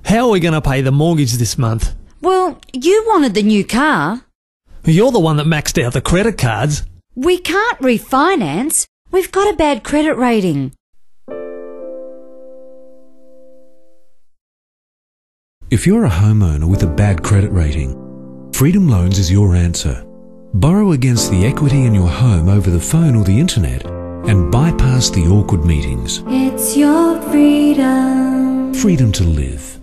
How are we going to pay the mortgage this month? Well, you wanted the new car. You're the one that maxed out the credit cards. We can't refinance. We've got a bad credit rating. If you're a homeowner with a bad credit rating, Freedom Loans is your answer. Borrow against the equity in your home over the phone or the internet and bypass the awkward meetings. It's your freedom. Freedom to live.